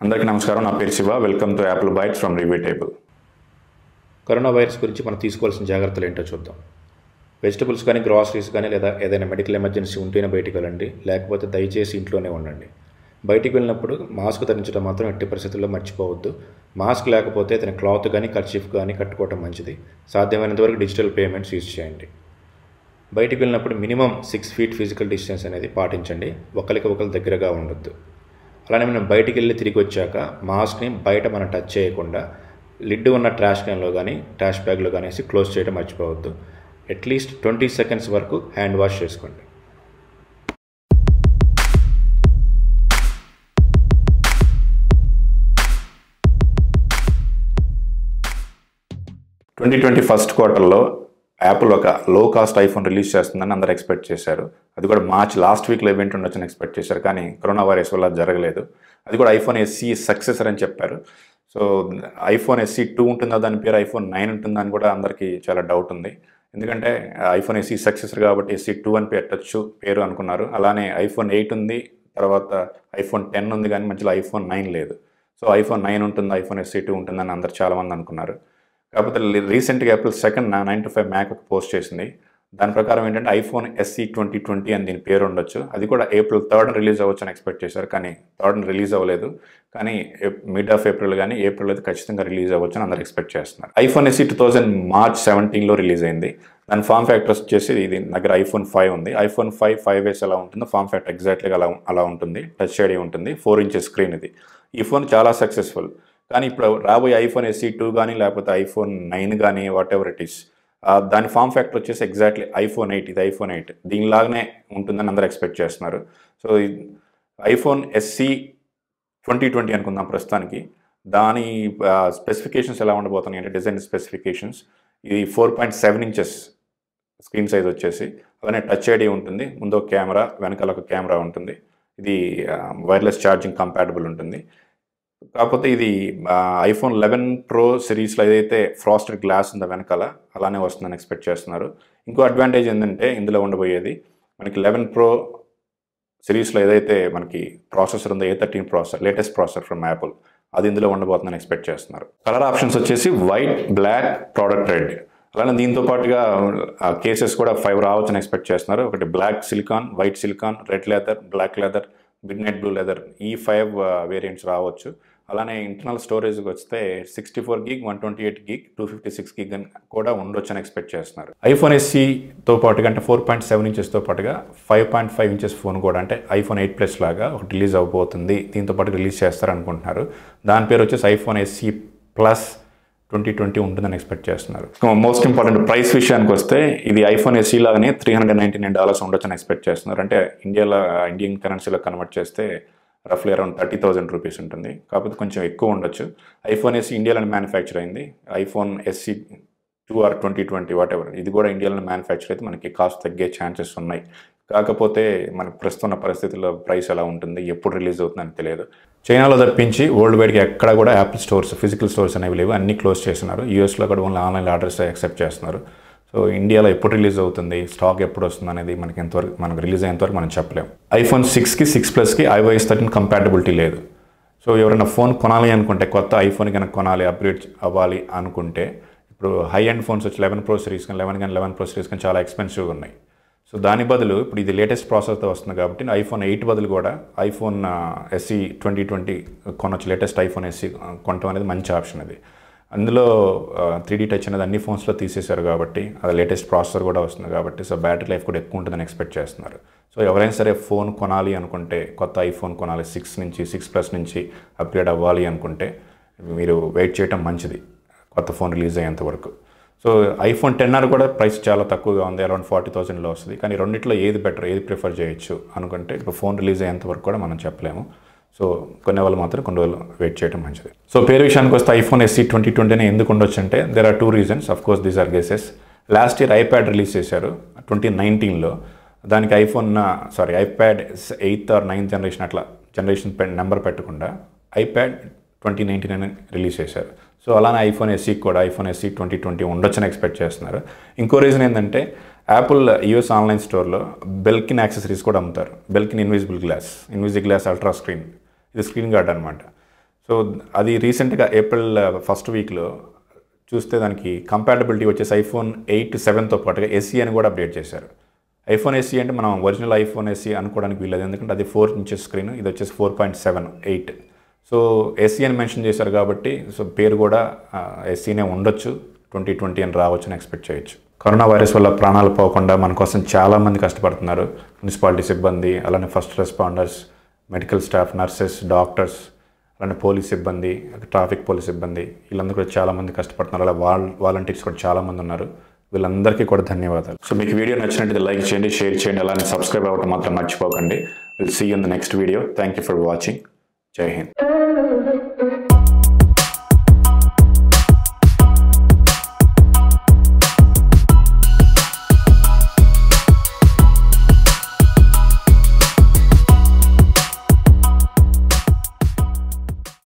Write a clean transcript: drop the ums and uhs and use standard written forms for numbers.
అందరికీ నమస్కారం. నా పేరు Shiva. Welcome to Apple Bytes from review table. Corona virus గురించి మనం తీసుకోవాల్సిన జాగ్రత్తలు ఏంటో చూద్దాం. వెజిటబుల్స్ కానీ గ్రాసరీస్ కానీ లేదా ఏదైనా మెడికల్ ఎమర్జెన్సీ ఉంటేనే బయటికి వెళ్ళండి, లేకపోతే దయచేసి ఇంట్లోనే ఉండండి. బయటికి వెళ్ళినప్పుడు మాస్క్ ధరించడం మాత్రం ఎట్టి పరిస్థితుల్లో మర్చిపోవద్దు. మాస్క్ లేకపోతే ఏదైనా క్లాత్ కానీ కర్చీఫ్ కానీ కట్టుకోవడం మంచిది. సాధ్యమైనంత వరకు డిజిటల్ పేమెంట్స్ యూజ్ చేయండి. బయటికి వెళ్ళినప్పుడు మినిమం 6 feet ఫిజికల్ డిస్టెన్స్ అనేది పాటించండి. ఒకరికి ఒకరు దగ్గరగా ఉండొద్దు. అలానే మనం బయటికి వెళ్ళి తిరిగి వచ్చాక మాస్క్ని బయట మనం టచ్ చేయకుండా లిడ్ ఉన్న ట్రాష్ క్యాన్లో కానీ ట్రాష్ బ్యాగ్లో కానీ క్లోజ్ చేయడం మర్చిపోవద్దు. అట్లీస్ట్ 20 seconds వరకు హ్యాండ్ వాష్ చేసుకోండి. ఫస్ట్ క్వార్టర్లో యాపిల్ ఒక లో కాస్ట్ ఐఫోన్ రిలీజ్ చేస్తుందని అందరూ ఎక్స్పెక్ట్ చేశారు. అది కూడా మార్చ్ లాస్ట్ వీక్లో ఈవెంట్ ఉండొచ్చని ఎక్స్పెక్ట్ చేశారు, కానీ కరోనా వైరస్ వల్ల జరగలేదు. అది కూడా ఐఫోన్ SE సక్సెసర్ అని చెప్పారు. సో ఐఫోన్ SE 2 ఉంటుందా, దాని పేరు ఐఫోన్ 9 ఉంటుందా అని కూడా అందరికీ చాలా డౌట్ ఉంది. ఎందుకంటే ఐఫోన్ SE సక్సెసర్ కాబట్టి SE 2 అని పెట్టచ్చు పేరు అనుకున్నారు. అలానే ఐఫోన్ 8 ఉంది, తర్వాత ఐఫోన్ 10 ఉంది, కానీ మధ్యలో ఐఫోన్ 9 లేదు. సో ఐఫోన్ 9 ఉంటుందా, ఐఫోన్ SE 2 ఉంటుందని అందరు చాలామంది అనుకున్నారు. కాకపోతే రీసెంట్గా Apple 2nd 9to5 Mac post చేసింది. దాని ప్రకారం ఏంటంటే ఐఫోన్ SE 2020 అని దీని పేరు ఉండొచ్చు. అది కూడా April 3rd రిలీజ్ అవ్వచ్చు అని ఎక్స్పెక్ట్ చేశారు, కానీ 3rd రిలీజ్ అవ్వలేదు. కానీ మిడ్ ఆఫ్ ఏప్రిల్ కానీ ఏప్రిల్ అయితే ఖచ్చితంగా రిలీజ్ అవ్వచ్చు అని అందరు ఎక్స్పెక్ట్ చేస్తున్నారు. ఐఫోన్ SE 2000 March 17లో రిలీజ్ అయింది. దాని ఫామ్ ఫ్యాక్టర్స్ వచ్చేసి ఇది దగ్గర ఐఫోన్ 5 ఉంది. ఐఫోన్ 5S ఎలా ఉంటుందో ఫామ్ ఫ్యాక్టర్ ఎగ్జాక్ట్గా అలా ఉంటుంది. టచ్ ఐడి ఉంటుంది, 4 inches స్క్రీన్ ఇది. ఈ ఫోన్ చాలా సక్సెస్ఫుల్. కానీ ఇప్పుడు రాబోయే ఐఫోన్ SE 2 కానీ లేకపోతే ఐఫోన్ 9 కానీ వాట్ ఎవర్ ఇట్ ఈస్, దాని ఫామ్ ఫ్యాక్టర్ వచ్చేసి ఎగ్జాక్ట్లీ ఐఫోన్ 8. ఇది ఐఫోన్ 8 దీనిలాగానే ఉంటుందని అందరూ ఎక్స్పెక్ట్ చేస్తున్నారు. సో ఐఫోన్ SE 2020 అనుకుందాం ప్రస్తుతానికి. దాని స్పెసిఫికేషన్స్ ఎలా ఉండబోతున్నాయి అంటే డిజైన్ స్పెసిఫికేషన్స్, ఇది 4.7 inches స్క్రీన్ సైజ్ వచ్చేసి, అలానే టచ్ ఐడి ఉంటుంది. ముందు ఒక కెమెరా, వెనకాల ఒక కెమెరా ఉంటుంది. ఇది వైర్లెస్ ఛార్జింగ్ కంపాటబుల్ ఉంటుంది. కాకపోతే ఇది ఐఫోన్ 11 Pro సిరీస్లో ఏదైతే ఫ్రాస్టెడ్ గ్లాస్ ఉందో వెనకాల అలానే వస్తుందని ఎక్స్పెక్ట్ చేస్తున్నారు. ఇంకో అడ్వాంటేజ్ ఏంటంటే ఇందులో ఉండబోయేది మనకి 11 Pro సిరీస్లో ఏదైతే మనకి ప్రాసెసర్ ఉందో A13 processor, latest processor from Apple, అది ఇందులో ఉండబోతుందని ఎక్స్పెక్ట్ చేస్తున్నారు. కలర్ ఆప్షన్స్ వచ్చేసి వైట్, బ్లాక్, ప్రోడక్ట్ రెడ్. అలానే దీంతో పాటుగా కేసెస్ కూడా 5 రావచ్చని ఎక్స్పెక్ట్ చేస్తున్నారు. ఒకటి black silicone, white silicone, red leather, black leather, midnight blue leather, ఈ 5 వేరియంట్స్ రావచ్చు. అలానే ఇంటర్నల్ స్టోరేజ్కి వస్తే 64 GB, 128 GB, 256 GB కూడా ఉండొచ్చు అని ఎక్స్పెక్ట్ చేస్తున్నారు. ఐఫోన్ SEతో పాటుగా అంటే 4.7 inchesతో పాటుగా 5.5 inches ఫోన్ కూడా అంటే ఐఫోన్ 8 Plus లాగా ఒకటి రిలీజ్ అవ్వబోతుంది. దీంతో పాటు రిలీజ్ చేస్తారనుకుంటున్నారు. దాని పేరు వచ్చేసి ఐఫోన్ SE Plus 2020 ఉంటుందని ఎక్స్పెక్ట్ చేస్తున్నారు. మోస్ట్ ఇంపార్టెంట్ ప్రైస్ విషయానికి వస్తే ఇది ఐఫోన్ SE లాగానే $399 ఉండొచ్చని ఎక్స్పెక్ట్ చేస్తున్నారు. అంటే ఇండియన్ కరెన్సీలో కన్వర్ట్ చేస్తే రఫ్లీ అరౌండ్ 30,000 రూపీస్ ఉంటుంది. కాకపోతే కొంచెం ఎక్కువ ఉండొచ్చు. ఐఫోన్ SE ఇండియాలోనే మ్యానుఫ్యాక్చర్ అయింది. IPhone SE 2 or 2020 whatever, ఇది కూడా ఇండియాలోనే మ్యానుఫ్యాక్చర్ అయితే మనకి కాస్ట్ తగ్గే ఛాన్సెస్ ఉన్నాయి. కాకపోతే మనకు ప్రస్తున్న పరిస్థితుల్లో ప్రైస్ ఎలా ఉంటుంది, ఎప్పుడు రిలీజ్ అవుతుందని తెలియదు. చైనాలో తప్పించి వరల్డ్ వైడ్గా ఎక్కడ కూడా యాపిల్ స్టోర్స్, ఫిజికల్ స్టోర్స్ అనేవి లేవు, అన్నీ క్లోజ్ చేస్తున్నారు. యూఎస్లో కూడా ఓన్లీ ఆన్లైన్ ఆర్డర్స్ యాక్సెప్ట్ చేస్తున్నారు. సో ఇండియాలో ఎప్పుడు రిలీజ్ అవుతుంది, స్టాక్ ఎప్పుడు వస్తుంది అనేది మనకు రిలీజ్ అయ్యేంతవరకు మనం చెప్పలేము. ఐఫోన్ 6కి 6 Plusకి iOS 13 కంపాటబిలిటీ లేదు. సో ఎవరైనా ఫోన్ కొనాలి అనుకుంటే, కొత్త ఐఫోన్ కనుక కొనాలి, అప్గ్రేడ్ అవ్వాలి అనుకుంటే, ఇప్పుడు హై ఎండ్ ఫోన్స్ వచ్చి 11 Pro సిరీస్ కానీ 11 Pro సిరీస్ కానీ చాలా ఎక్స్పెన్సివ్గా ఉన్నాయి. సో దాని బదులు ఇప్పుడు ఇది లేటెస్ట్ ప్రాసెసర్తో వస్తుంది కాబట్టి ఐఫోన్ 8 బదులు కూడా ఐఫోన్ SE 2020 కొనొచ్చు. లేటెస్ట్ ఐఫోన్ SE కొనడం అనేది మంచి ఆప్షన్. అది అందులో 3D టచ్ అనేది అన్ని ఫోన్స్లో తీసేశారు కాబట్టి, అది లేటెస్ట్ ప్రాసెసర్ కూడా వస్తుంది కాబట్టి, సో బ్యాటరీ లైఫ్ కూడా ఎక్కువ ఉంటుందని ఎక్స్పెక్ట్ చేస్తున్నారు. సో ఎవరైనా సరే ఫోన్ కొనాలి అనుకుంటే, కొత్త ఐఫోన్ కొనాలి, 6 Plus నుంచి అప్గ్రేడ్ అవ్వాలి అనుకుంటే మీరు వెయిట్ చేయడం మంచిది కొత్త ఫోన్ రిలీజ్ అయ్యేంత వరకు. సో ఐఫోన్ 10R కూడా ప్రైస్ చాలా తక్కువగా ఉంది, అరౌండ్ 40,000లో వస్తుంది. కానీ రెండిట్లో ఏది బెటర్, ఏది ప్రిఫర్ చేయొచ్చు అనుకుంటే ఇప్పుడు ఫోన్ రిలీజ్ అయ్యేంత వరకు కూడా మనం చెప్పలేము. సో కొన్ని వాళ్ళు మాత్రం కొన్ని రోజులు వెయిట్ చేయడం మంచిది. సో పేరు విషయానికి వస్తే ఐఫోన్ SE 2020 ఎందుకు ఉండొచ్చు అంటే there are 2 reasons. Of course these are guesses. Last year iPad release చేశారు 2019లో. దానికి iPad 8th or 9th generation అట్లా జనరేషన్ నెంబర్ పెట్టకుండా ఐప్యాడ్ 2019 రిలీజ్ చేశారు. సో అలానే ఐఫోన్ SE కూడా ఐఫోన్ SE 2020 ఉండొచ్చని ఎక్స్పెక్ట్ చేస్తున్నారు. ఇంకో రీజన్ ఏంటంటే యాపిల్ యూఎస్ ఆన్లైన్ స్టోర్లో బెల్కిన్ యాక్సెసరీస్ కూడా అమ్ముతారు. Belkin invisible glass ultra screen, ఇది స్క్రీన్ గార్డ్ అనమాట. సో అది రీసెంట్గా ఏప్రిల్ ఫస్ట్ వీక్లో చూస్తే దానికి కంపాటబిలిటీ వచ్చేసి ఐఫోన్ 8 7తో పాటుగా SE అని కూడా అప్డేట్ చేశారు. ఐఫోన్ SE అంటే మనం ఒరిజినల్ ఐఫోన్ SE అనుకోవడానికి వీలేదు, ఎందుకంటే అది 4 ఇంచెస్ స్క్రీన్, ఇది వచ్చేసి 4.78. సో SE అని మెన్షన్ చేశారు కాబట్టి సో పేరు కూడా SEనే ఉండొచ్చు, 2020 అని రావచ్చు అని ఎక్స్పెక్ట్ చేయొచ్చు. కరోనా వైరస్ వల్ల ప్రాణాలు పోకుండా మన కోసం చాలామంది కష్టపడుతున్నారు. మున్సిపాలిటీ సిబ్బంది, అలానే first responders, medical staff, nurses, doctors, అలానే పోలీస్ సిబ్బంది, ట్రాఫిక్ పోలీస్ సిబ్బంది, వీళ్ళందరూ కూడా చాలామంది కష్టపడుతున్నారు. అలా వాలంటీర్స్ కూడా చాలామంది ఉన్నారు. వీళ్ళందరికీ కూడా ధన్యవాదాలు. సో మీకు వీడియో నచ్చినట్లయితే లైక్ చేయండి, షేర్ చేయండి, అలానే సబ్స్క్రైబ్ అవ్వడం మాత్రం మర్చిపోకండి. Will see you in the next video. Thank you for watching. Jai Hind.